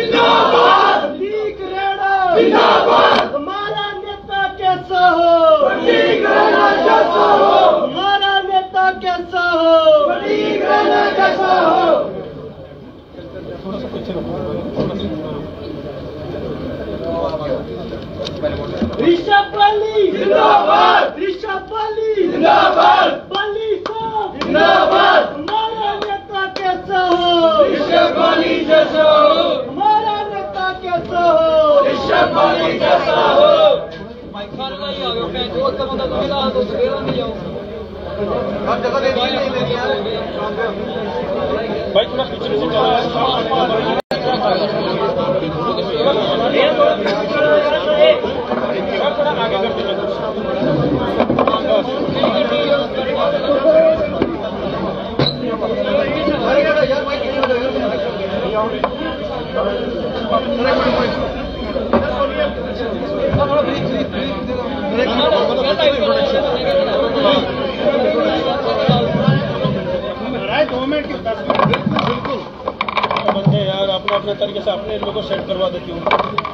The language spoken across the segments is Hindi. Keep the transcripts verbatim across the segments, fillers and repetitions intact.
जिंदाबाद, प्रतीक रेणा जिंदाबाद, हमारा नेता कैसा हो, प्रतीक रेणा कैसा हो, हमारा नेता कैसा हो, प्रतीक रेणा कैसा हो। ऋषभ बली जिंदाबाद, ऋषभ बली जिंदाबाद, बली साहब जिंदाबाद, हमारा नेता कैसा हो, ऋषभ बली जैसा हो, हमारा नेता कैसा हो, ऋषभ बली जैसा हो। भाई थोड़ा पीछे से चला थोड़ा आगे करते दो मिनट की दस मिनट बिल्कुल बंदे यार अपने अपने तरीके से अपने लोगों को सेट करवा देती हूँ।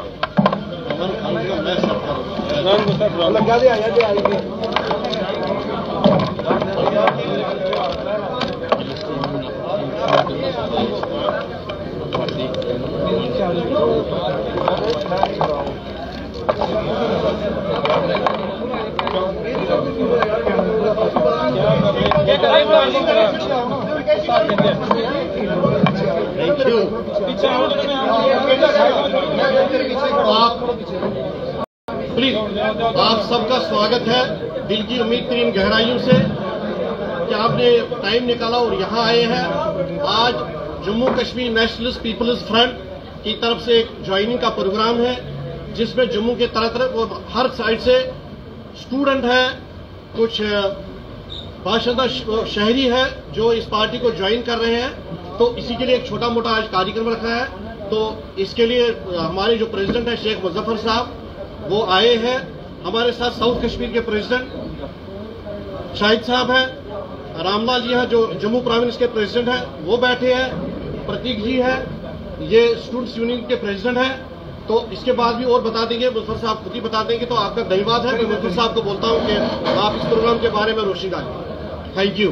प्लीज आप सबका स्वागत है दिल की उम्मीद तरीन गहराइयों से कि आपने टाइम निकाला और यहाँ आए हैं। आज Jammu Kashmir Nationalist People's Front की तरफ से एक ज्वाइनिंग का प्रोग्राम है जिसमें जम्मू के तरह तरह और हर साइड से स्टूडेंट है, कुछ बाशिंदा शहरी है जो इस पार्टी को ज्वाइन कर रहे हैं। तो इसी के लिए एक छोटा मोटा आज कार्यक्रम रखा है। तो इसके लिए हमारे जो प्रेसिडेंट है शेख मुजफ्फर साहब वो आए हैं। हमारे साथ साउथ कश्मीर के प्रेसिडेंट शाहिद साहब हैं, रामलाल जी हैं जो जम्मू प्रोविंस के प्रेसिडेंट हैं वो बैठे हैं, प्रतीक जी हैं ये स्टूडेंट्स यूनियन के प्रेसिडेंट हैं। तो इसके बाद भी और बता देंगे, मुजफ्फर साहब खुद ही बता देंगे। तो आपका धन्यवाद है। मैं मुजफ्फर साहब को बोलता हूं कि आप इस प्रोग्राम के बारे में रोशनी डालें। Thank you.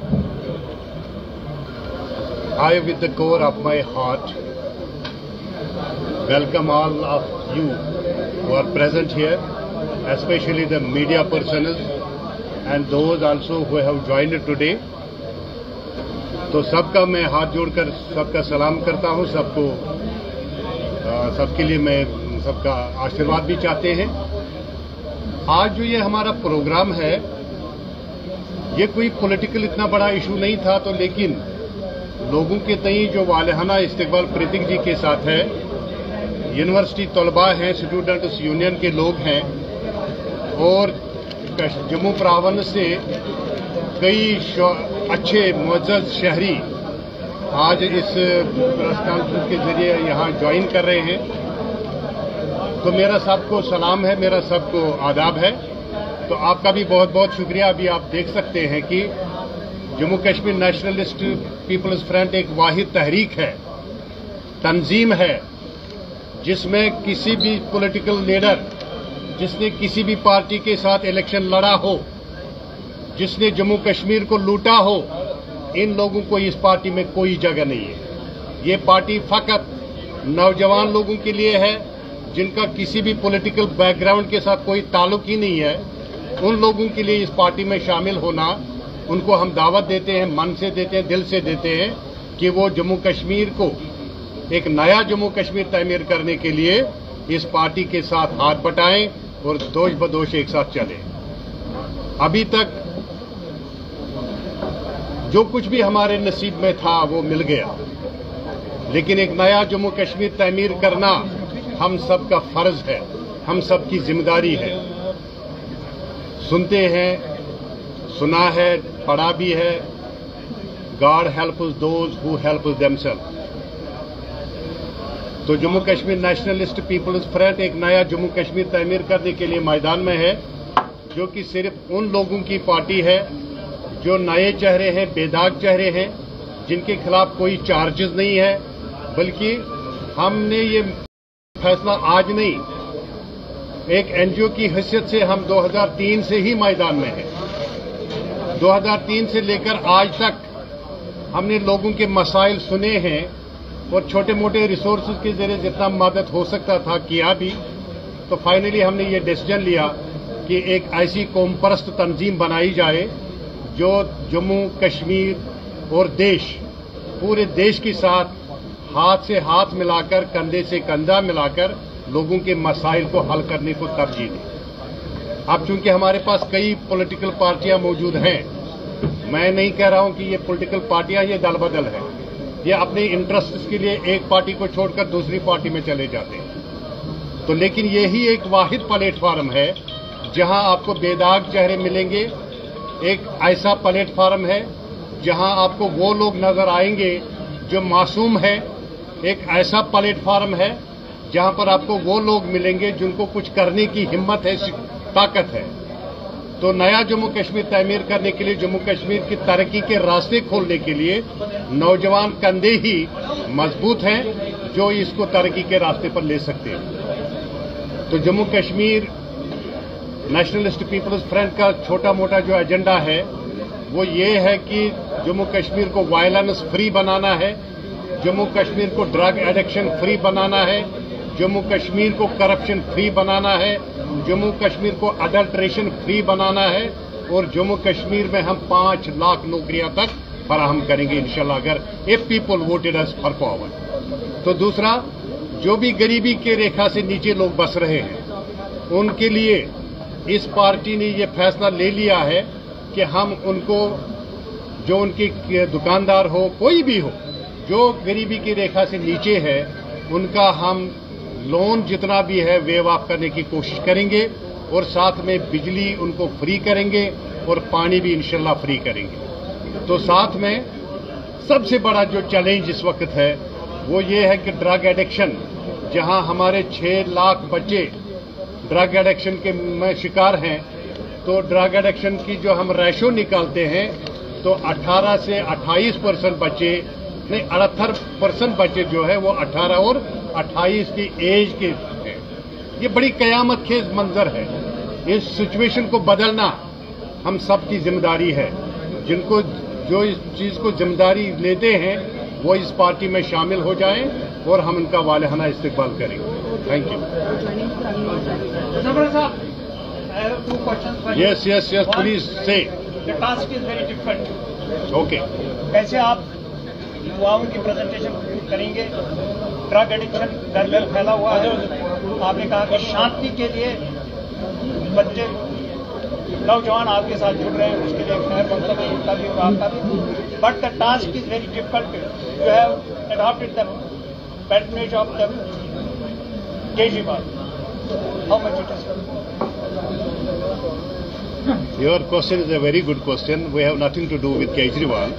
I, with the core of my heart, welcome all of you who are present here, especially the media personnel and those also who have joined today. तो सबका मैं हाथ जोड़कर सबका सलाम करता हूं। सबको सबके लिए मैं सबका आशीर्वाद भी चाहते हैं। आज जो ये हमारा प्रोग्राम है ये कोई पॉलिटिकल इतना बड़ा इशू नहीं था, तो लेकिन लोगों के तई जो वालहाना इस्तकबाल प्रतीक जी के साथ है, यूनिवर्सिटी तलबा हैं, स्टूडेंट्स यूनियन के लोग हैं और जम्मू प्रोविंस से कई अच्छे मुअज़्ज़ज़ शहरी आज इस प्रेस कॉन्फ्रेंस के जरिए यहाँ ज्वाइन कर रहे हैं। तो मेरा सबको सलाम है, मेरा सबको आदाब है। तो आपका भी बहुत बहुत शुक्रिया। अभी आप देख सकते हैं कि Jammu Kashmir Nationalist People's Front एक वाहिद तहरीक है, तंजीम है जिसमें किसी भी पॉलिटिकल लीडर जिसने किसी भी पार्टी के साथ इलेक्शन लड़ा हो, जिसने जम्मू कश्मीर को लूटा हो, इन लोगों को इस पार्टी में कोई जगह नहीं है। ये पार्टी फकत नौजवान लोगों के लिए है जिनका किसी भी पॉलिटिकल बैकग्राउंड के साथ कोई ताल्लुक ही नहीं है। उन लोगों के लिए इस पार्टी में शामिल होना, उनको हम दावत देते हैं, मन से देते हैं, दिल से देते हैं कि वो जम्मू कश्मीर को एक नया जम्मू कश्मीर तमीर करने के लिए इस पार्टी के साथ हाथ बटाएं और दोष बदोश एक साथ चलें। अभी तक जो कुछ भी हमारे नसीब में था वो मिल गया, लेकिन एक नया जम्मू कश्मीर तमीर करना हम सबका फर्ज है, हम सबकी जिम्मेदारी है। सुनते हैं, सुना है, पढ़ा भी है, God help those who help themselves. तो Jammu Kashmir Nationalist People's Front एक नया जम्मू कश्मीर तमीर करने के लिए मैदान में है, जो कि सिर्फ उन लोगों की पार्टी है जो नए चेहरे हैं, बेदाग चेहरे हैं, जिनके खिलाफ कोई चार्जेस नहीं है, बल्कि हमने ये फैसला आज नहीं, एक एनजीओ की हैसियत से हम दो हज़ार तीन से ही मैदान में हैं। दो हज़ार तीन से लेकर आज तक हमने लोगों के मसाइल सुने हैं और छोटे मोटे रिसोर्सेज के जरिए जितना मदद हो सकता था किया भी। तो फाइनली हमने ये डिसीजन लिया कि एक ऐसी कौम परस्त तंजीम बनाई जाए जो जम्मू कश्मीर और देश, पूरे देश के साथ हाथ से हाथ मिलाकर, कंधे से कंधा मिलाकर लोगों के मसाइल को हल करने को तरजीह दी। अब चूंकि हमारे पास कई पॉलिटिकल पार्टियां मौजूद हैं, मैं नहीं कह रहा हूं कि ये पॉलिटिकल पार्टियां ये दल बदल है, ये अपने इंटरेस्ट के लिए एक पार्टी को छोड़कर दूसरी पार्टी में चले जाते हैं। तो लेकिन यही एक वाहिद प्लेटफार्म है जहां आपको बेदाग चेहरे मिलेंगे। एक ऐसा प्लेटफार्म है जहां आपको वो लोग नजर आएंगे जो मासूम है। एक ऐसा प्लेटफार्म है जहां पर आपको वो लोग मिलेंगे जिनको कुछ करने की हिम्मत है, ताकत है। तो नया जम्मू कश्मीर तैमीर करने के लिए, जम्मू कश्मीर की तरक्की के रास्ते खोलने के लिए नौजवान कंधे ही मजबूत हैं जो इसको तरक्की के रास्ते पर ले सकते हैं। तो Jammu Kashmir Nationalist People's Front का छोटा मोटा जो एजेंडा है वो ये है कि जम्मू कश्मीर को वायलेंस फ्री बनाना है, जम्मू कश्मीर को ड्रग एडिक्शन फ्री बनाना है, जम्मू कश्मीर को करप्शन फ्री बनाना है, जम्मू कश्मीर को अडल्ट्रेशन फ्री बनाना है और जम्मू कश्मीर में हम पांच लाख नौकरियां तक फराहम करेंगे इंशाल्लाह, अगर if people voted us for power. तो दूसरा, जो भी गरीबी के रेखा से नीचे लोग बस रहे हैं उनके लिए इस पार्टी ने ये फैसला ले लिया है कि हम उनको, जो उनके दुकानदार हो, कोई भी हो जो गरीबी की रेखा से नीचे है, उनका हम लोन जितना भी है वेव ऑफ करने की कोशिश करेंगे और साथ में बिजली उनको फ्री करेंगे और पानी भी इंशाल्लाह फ्री करेंगे। तो साथ में सबसे बड़ा जो चैलेंज इस वक्त है वो ये है कि ड्रग एडिक्शन, जहां हमारे छह लाख बच्चे ड्रग एडिक्शन के में शिकार हैं, तो ड्रग एडिक्शन की जो हम रेशो निकालते हैं तो अठारह से अट्ठाईस परसेंट बच्चे, नहीं अड़हत्तर परसेंट बच्चे जो है वो अठारह और अट्ठाईस की एज के हैं। ये बड़ी कयामत खेज मंजर है। इस सिचुएशन को बदलना हम सब की जिम्मेदारी है। जिनको जो इस चीज को जिम्मेदारी लेते हैं वो इस पार्टी में शामिल हो जाएं और हम इनका वालहाना इस्तेमाल करेंगे। Thank you. Yes yes yes please से। The task is very difficult. Okay. कैसे आप युवाओं की प्रेजेंटेशन करेंगे? ड्रग एडिक्शन घर घर फैला हुआ है। आपने कहा कि शांति के लिए बच्चे, नौजवान आपके साथ जुड़ रहे हैं, उसके लिए खैर बनता है उनका भी और आपका भी। But the task is very difficult. You have adopted the patronage of the Kejriwal. How much it is? Your question is a very good question. We have nothing to do with Kejriwal.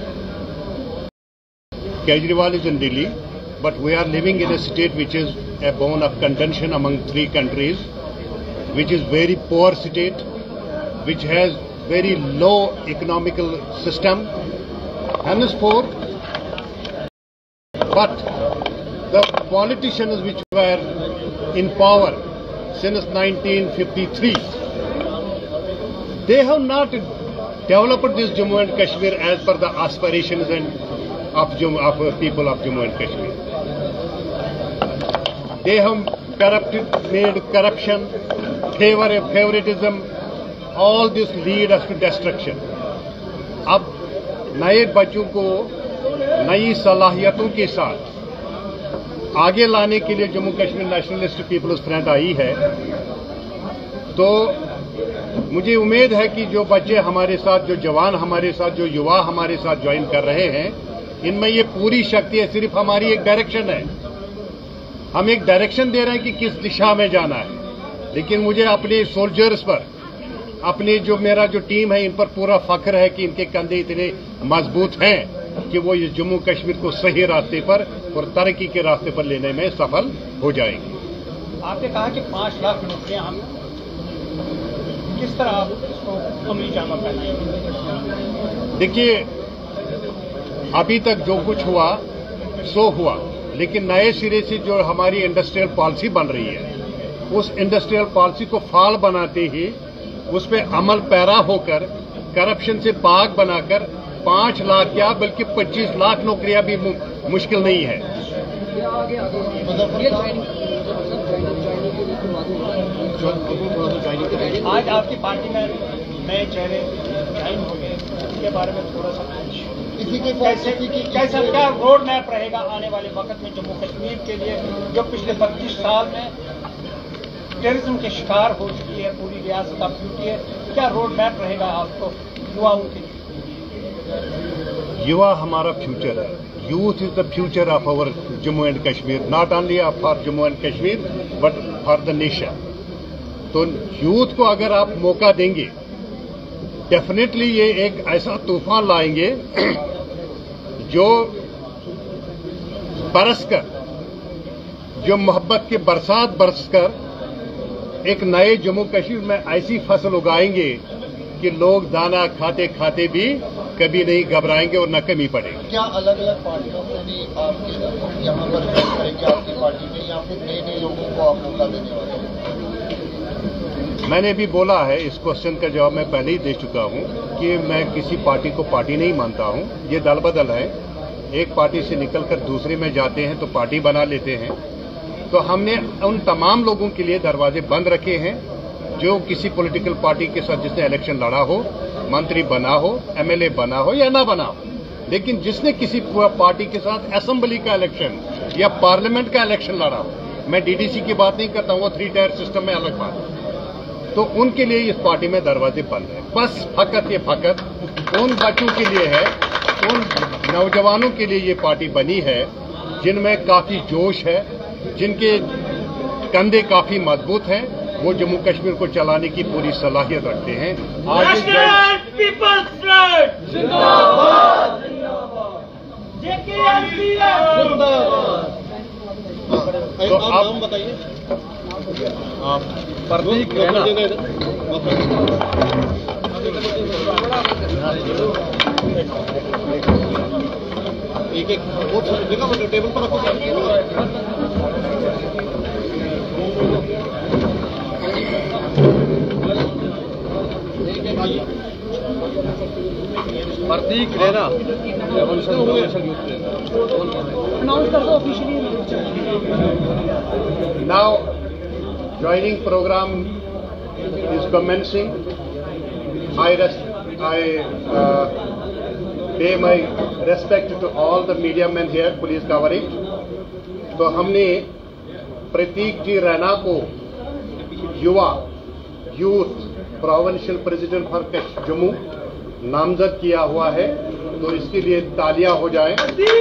Kejriwal is in Delhi, but we are living in a state which is a bone of contention among three countries, which is very poor state, which has very low economical system, henceforth. But the politicians which were in power since nineteen fifty-three, they have not developed this Jammu and Kashmir as per the aspirations and of Jammu, of people of Jammu and Kashmir. They have corrupted, made corruption, favor, favoritism. All this lead us to destruction. अब नए बच्चों को नई सलाहियतों के साथ आगे लाने के लिए Jammu Kashmir Nationalist People's Front आई है। तो मुझे उम्मीद है कि जो बच्चे हमारे साथ, जो जवान हमारे साथ, जो युवा हमारे साथ ज्वाइन कर रहे हैं, इनमें ये पूरी शक्ति है। सिर्फ हमारी एक डायरेक्शन है, हम एक डायरेक्शन दे रहे हैं कि किस दिशा में जाना है। लेकिन मुझे अपने सोल्जर्स पर, अपनी जो मेरा जो टीम है, इन पर पूरा फख्र है कि इनके कंधे इतने मजबूत हैं कि वो इस जम्मू कश्मीर को सही रास्ते पर और तरक्की के रास्ते पर लेने में सफल हो जाएंगे। आपने कहा कि पांच लाख नौकरियां हम, किस तरह आप इसको अमली जामा पहनाएंगे? देखिए, अभी तक जो कुछ हुआ सो हुआ। लेकिन नए सिरे से जो हमारी इंडस्ट्रियल पॉलिसी बन रही है, उस इंडस्ट्रियल पॉलिसी को फाल बनाते ही उस पर अमल पैरा होकर करप्शन से पाक बनाकर पांच लाख क्या बल्कि पच्चीस लाख नौकरियां भी मु, मुश्किल नहीं है। आज आपकी पार्टी में नए चेहरे ज्वाइन हो गए, इसके बारे में थोड़ा सा इसी के कैसे कैसा क्या रोड मैप रहेगा आने वाले वक्त में जम्मू कश्मीर के लिए, जो पिछले बत्तीस साल में टेररिज्म के शिकार हो चुकी है पूरी रियासत ऑफ यूटी है, क्या रोड मैप रहेगा आपको युवाओं के लिए? युवा हमारा फ्यूचर है। Youth is the future of our Jammu and Kashmir, not only for Jammu and Kashmir but for the nation. तो यूथ को अगर आप मौका देंगे, डेफिनेटली ये एक ऐसा तूफान लाएंगे जो बरसकर, जो मोहब्बत की बरसात बरसकर एक नए जम्मू कश्मीर में ऐसी फसल उगाएंगे कि लोग दाना खाते खाते भी कभी नहीं घबराएंगे और न कमी पड़ेगी। क्या अलग अलग पार्टियों से भी आप यहाँ पर ज्वाइन करेंगे आपकी पार्टी में, या फिर नए नए लोगों को आप मौका देने वाले हैं? मैंने भी बोला है, इस क्वेश्चन का जवाब मैं पहले ही दे चुका हूं कि मैं किसी पार्टी को पार्टी नहीं मानता हूं। ये दल बदल है, एक पार्टी से निकलकर दूसरे में जाते हैं तो पार्टी बना लेते हैं। तो हमने उन तमाम लोगों के लिए दरवाजे बंद रखे हैं जो किसी पॉलिटिकल पार्टी के साथ जिसने इलेक्शन लड़ा हो, मंत्री बना हो, एमएलए बना हो या ना बना हो, लेकिन जिसने किसी पार्टी के साथ असेंबली का इलेक्शन या पार्लियामेंट का इलेक्शन लड़ा हो, मैं डीडीसी की बात नहीं करता हूं, वो थ्री टायर सिस्टम में अलग बात है, तो उनके लिए इस पार्टी में दरवाजे बंद है। बस फकत ये फकत उन बच्चों के लिए है, उन नौजवानों के लिए ये पार्टी बनी है जिनमें काफी जोश है, जिनके कंधे काफी मजबूत हैं, वो जम्मू कश्मीर को चलाने की पूरी सलाहियत रखते हैं। आज पीपल्स फ्रंट जिंदाबाद, तो आप नाम बताइए। आप प्रतीक रैना। एक एक बहुत देखा मतलब टेबल पर रखो। प्रतीक रैना अनाउंस कर दो officially. Now, joining program is commencing. I, res I uh, pay my respect to all the media men here. Please cover it. तो हमने प्रतीक जी रैना को युवा youth provincial president for Jammu नामजद किया हुआ है, तो इसके लिए तालियां हो जाएं।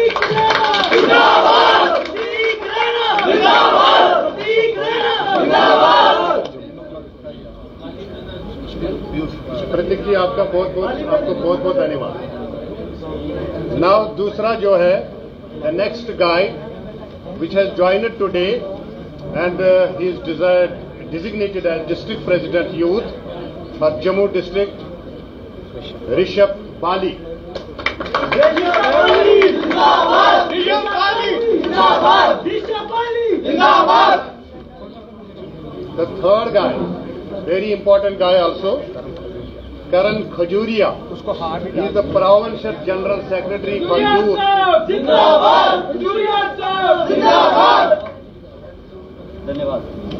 प्रतीक जी आपका बहुत बहुत आपको बहुत बहुत धन्यवाद। नाउ दूसरा जो है the next guy which has joined today and uh, he is desired, designated as district president youth for Jammu district, Rishabh Bali. Rishabh Bali Zindabad, Rishabh Bali Zindabad, Rishabh Bali Zindabad. The third guy, very important guy also, Karan Khajuria. He is the provincial general secretary for youth. Zindabad, Khajuria sir, Zindabad. धन्यवाद।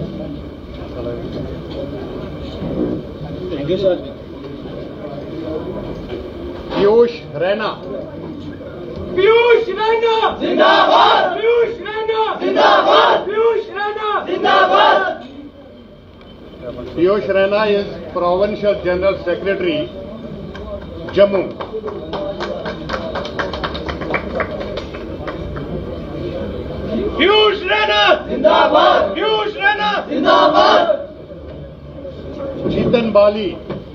Thank you sir. Piyush Raina. Piyush Raina जिंदाबाद, पीयूष रैना जिंदाबाद, पीयूष रैना जिंदाबाद। Piyush Rana is Provincial General Secretary, Jammu. Piyush Raina जिंदाबाद, पीयूष रैना जिंदाबाद। Chetan Bali,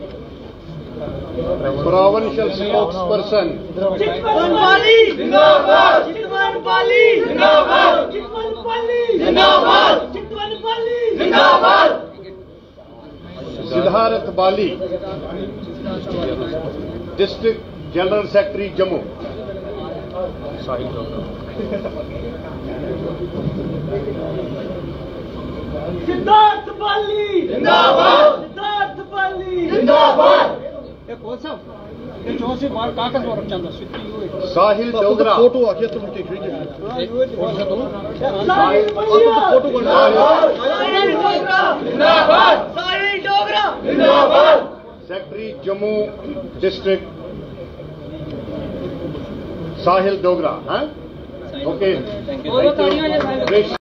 Provincial Spokesperson. चितवन बाली जिंदाबाद, चितवन बाली जिंदाबाद, चितवन बाली जिंदाबाद, चितवन बाली जिंदाबाद। Siddharth Bali, District General Secretary, Jammu. Siddharth बाली जिंदाबाद, सिद्धार्थ बाली जिंदाबाद। कौन सा चौसी बार कागज और चंदा साहिल डोगरा फोटो आ गया तुम के साहिल फोटो को साहिल डोगरा जिंदाबाद, साहिल डोगरा जिंदाबाद। सेक्रेटरी जम्मू डिस्ट्रिक्ट साहिल डोगरा, हाँ ओके, थैंक यू।